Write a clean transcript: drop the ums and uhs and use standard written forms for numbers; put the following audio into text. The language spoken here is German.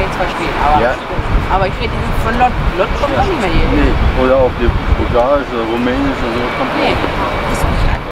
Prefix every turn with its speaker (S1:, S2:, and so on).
S1: jetzt verstehen. Aber,
S2: Ja.
S1: aber ich rede dieses von Lot kommt auch nicht mehr hier.
S2: Nee, oder auch die Bulgarisch oder Rumänisch oder so kommt
S1: Nee.
S2: auch.